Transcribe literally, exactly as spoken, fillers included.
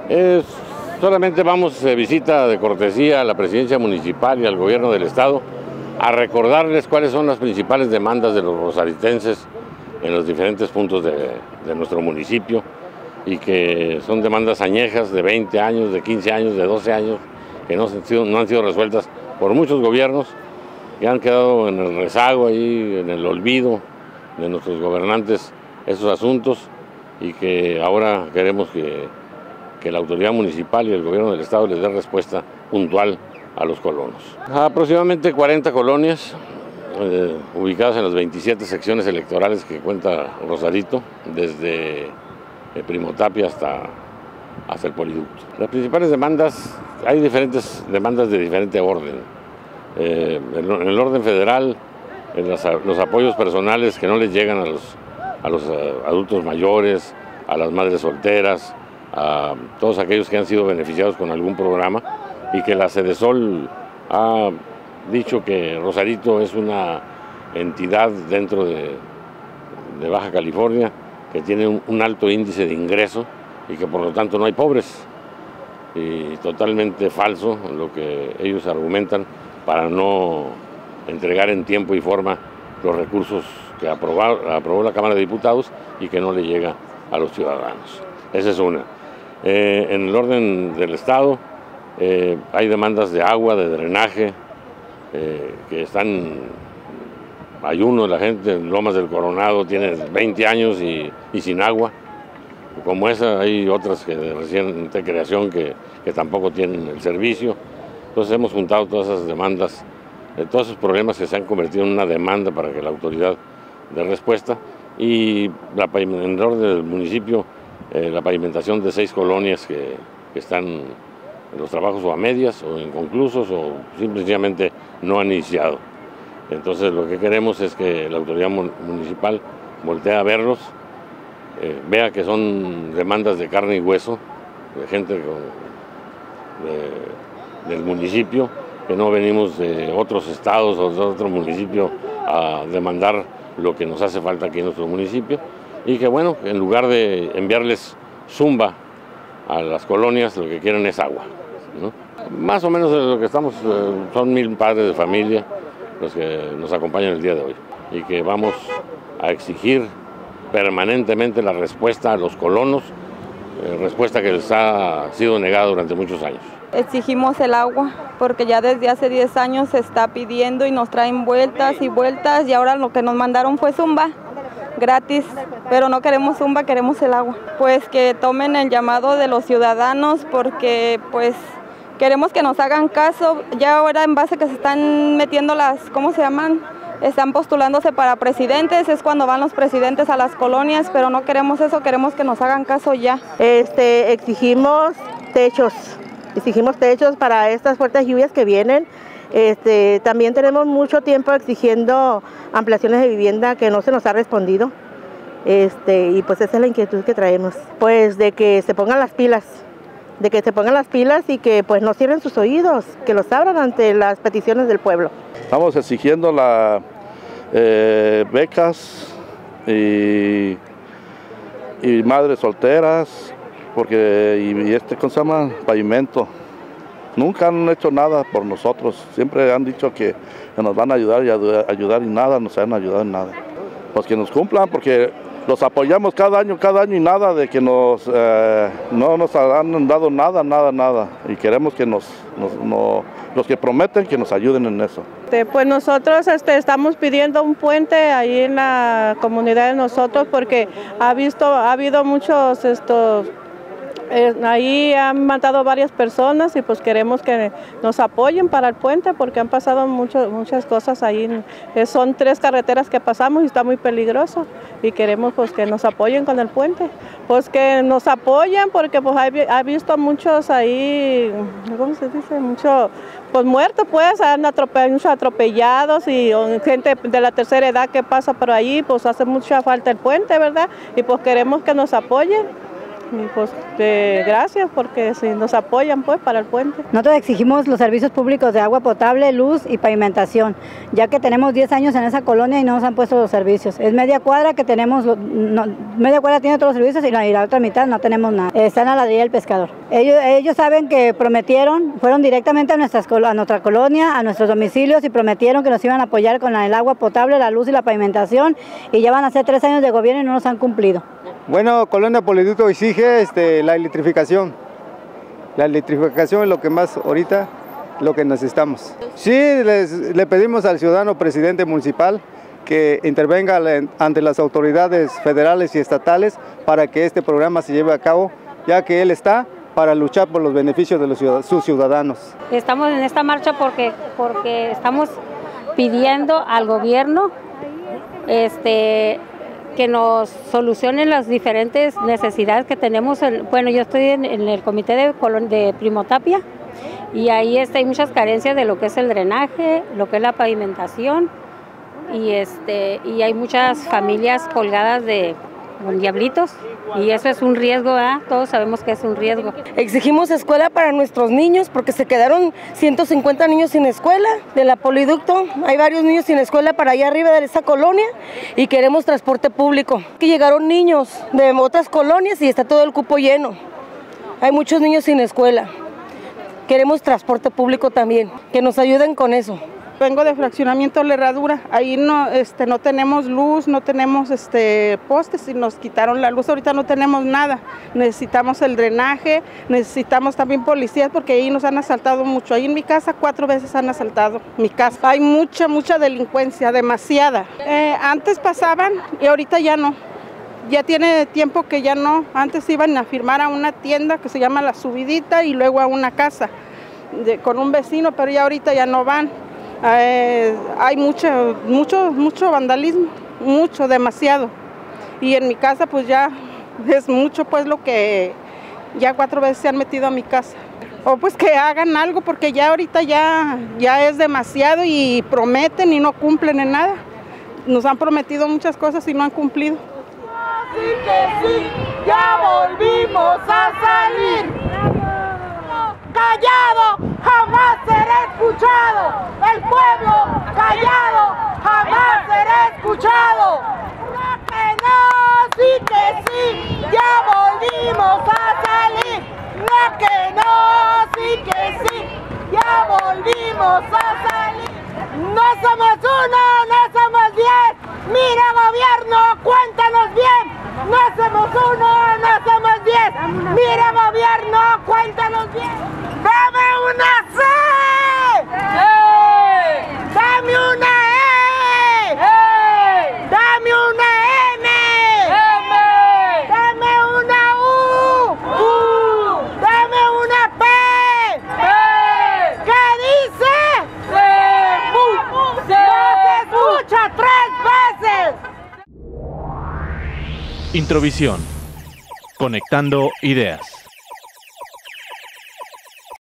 Es, solamente vamos de visita de cortesía a la presidencia municipal y al gobierno del estado a recordarles cuáles son las principales demandas de los rosaritenses en los diferentes puntos de, de nuestro municipio, y que son demandas añejas de veinte años, de quince años, de doce años, que no, sido, no han sido resueltas por muchos gobiernos, que han quedado en el rezago, ahí, en el olvido de nuestros gobernantes esos asuntos, y que ahora queremos que, que la autoridad municipal y el gobierno del estado les dé respuesta puntual a los colonos. Aproximadamente cuarenta colonias eh, ubicadas en las veintisiete secciones electorales que cuenta Rosarito, desde eh, Primo Tapia hasta, hasta el Poliducto. Las principales demandas, hay diferentes demandas de diferente orden. Eh, en, en el orden federal, en las, los apoyos personales que no les llegan a los, a los uh, adultos mayores, a las madres solteras, a todos aquellos que han sido beneficiados con algún programa, y que la Sedesol ha dicho que Rosarito es una entidad dentro de, de Baja California que tiene un, un alto índice de ingreso y que por lo tanto no hay pobres. Y totalmente falso lo que ellos argumentan para no entregar en tiempo y forma los recursos que aprobó, aprobó la Cámara de Diputados y que no le llega a los ciudadanos. Esa es una. Eh, en el orden del Estado, Eh, hay demandas de agua, de drenaje, eh, que están, hay uno de la gente en Lomas del Coronado, tiene veinte años y, y sin agua. Como esa, hay otras que de reciente creación que, que tampoco tienen el servicio. Entonces hemos juntado todas esas demandas, eh, todos esos problemas que se han convertido en una demanda para que la autoridad dé respuesta. Y la, en el orden del municipio, eh, la pavimentación de seis colonias que, que están en los trabajos o a medias o inconclusos o simplemente no han iniciado. Entonces lo que queremos es que la autoridad municipal voltee a verlos, eh, vea que son demandas de carne y hueso, de gente con, de, del municipio, que no venimos de otros estados o de otro municipio a demandar lo que nos hace falta aquí en nuestro municipio, y que bueno, en lugar de enviarles zumba a las colonias, lo que quieren es agua, ¿no? Más o menos lo que estamos, eh, son mil padres de familia los que nos acompañan el día de hoy, y que vamos a exigir permanentemente la respuesta a los colonos, eh, respuesta que les ha sido negada durante muchos años. Exigimos el agua porque ya desde hace diez años se está pidiendo y nos traen vueltas y vueltas, y ahora lo que nos mandaron fue zumba gratis, pero no queremos zumba, queremos el agua. Pues que tomen el llamado de los ciudadanos, porque pues queremos que nos hagan caso. Ya ahora en base que se están metiendo las, ¿cómo se llaman? Están postulándose para presidentes, es cuando van los presidentes a las colonias, pero no queremos eso, queremos que nos hagan caso ya. Este, exigimos techos, exigimos techos para estas fuertes lluvias que vienen. Este, también tenemos mucho tiempo exigiendo ampliaciones de vivienda que no se nos ha respondido, este, y pues esa es la inquietud que traemos, pues de que se pongan las pilas, de que se pongan las pilas y que pues no cierren sus oídos, que los abran ante las peticiones del pueblo. Estamos exigiendo las eh, becas y, y madres solteras, porque y, y este, ¿cómo se llama? Pavimento. Nunca han hecho nada por nosotros, siempre han dicho que nos van a ayudar y a ayudar y nada, nos han ayudado en nada. Pues que nos cumplan, porque los apoyamos cada año, cada año y nada de que nos, eh, no nos han dado nada, nada, nada. Y queremos que nos, nos no, los que prometen que nos ayuden en eso. Pues nosotros este, estamos pidiendo un puente ahí en la comunidad de nosotros, porque ha, visto, ha habido muchos estos... Eh, ahí han matado varias personas y pues queremos que nos apoyen para el puente, porque han pasado mucho, muchas cosas ahí. Eh, son tres carreteras que pasamos y está muy peligroso, y queremos pues que nos apoyen con el puente. Pues que nos apoyen, porque pues ha, ha visto muchos ahí, ¿cómo se dice? Mucho, pues muertos, pues han atropellado, muchos atropellados, y gente de la tercera edad que pasa por ahí, pues hace mucha falta el puente, ¿verdad? Y pues queremos que nos apoyen. y pues eh, gracias porque si nos apoyan pues para el puente. Nosotros exigimos los servicios públicos de agua potable, luz y pavimentación, ya que tenemos diez años en esa colonia y no nos han puesto los servicios. Es media cuadra que tenemos, no, media cuadra tiene todos los servicios y la, y la otra mitad no tenemos nada. Están a la ladrilla del pescador. Ellos, ellos saben que prometieron, fueron directamente a, nuestras, a nuestra colonia, a nuestros domicilios y prometieron que nos iban a apoyar con el agua potable, la luz y la pavimentación, y ya van a ser tres años de gobierno y no nos han cumplido. Bueno, Colonia Poliducto exige este, la electrificación. La electrificación es lo que más ahorita, lo que necesitamos. Sí, les, le pedimos al ciudadano presidente municipal que intervenga ante las autoridades federales y estatales para que este programa se lleve a cabo, ya que él está para luchar por los beneficios de los ciudadanos, sus ciudadanos. Estamos en esta marcha porque, porque estamos pidiendo al gobierno este, que nos solucionen las diferentes necesidades que tenemos. Bueno, yo estoy en, en el comité de, de Primotapia y ahí está, hay muchas carencias de lo que es el drenaje, lo que es la pavimentación y, este, y hay muchas familias colgadas de con diablitos y eso es un riesgo, ¿eh? Todos sabemos que es un riesgo. Exigimos escuela para nuestros niños porque se quedaron ciento cincuenta niños sin escuela de la Poliducto. Hay varios niños sin escuela para allá arriba de esa colonia y queremos transporte público. Aquí llegaron niños de otras colonias y está todo el cupo lleno. Hay muchos niños sin escuela. Queremos transporte público también, que nos ayuden con eso. Vengo de fraccionamiento La Herradura, ahí no, este, no tenemos luz, no tenemos este, postes y nos quitaron la luz, ahorita no tenemos nada, necesitamos el drenaje, necesitamos también policías porque ahí nos han asaltado mucho, ahí en mi casa cuatro veces han asaltado mi casa, hay mucha, mucha delincuencia, demasiada. Eh, antes pasaban y ahorita ya no, ya tiene tiempo que ya no, antes iban a firmar a una tienda que se llama La Subidita y luego a una casa de, con un vecino, pero ya ahorita ya no van. Eh, hay mucho, mucho, mucho vandalismo, mucho, demasiado. Y en mi casa pues ya es mucho pues lo que ya cuatro veces se han metido a mi casa. O pues que hagan algo porque ya ahorita ya, ya es demasiado y prometen y no cumplen en nada. Nos han prometido muchas cosas y no han cumplido. Así que sí, ya volvimos a salir. Callado, jamás seré escuchado. El pueblo callado, jamás seré escuchado. No que no, sí que sí, ya volvimos a salir. No que no, sí que sí, ya volvimos a salir. No somos uno, no somos diez. Mira gobierno, cuéntanos bien. No somos uno, no somos diez. Mira gobierno, cuéntanos bien. ¡Dame una C! ¡Hey! ¡Dame una E! ¡Hey! ¡Dame una M! M! ¡Dame una U! U! ¡Dame una P! P! ¿Qué dice? ¡Se! ¡Se! ¡No se escucha tres veces! Introvisión. Conectando ideas.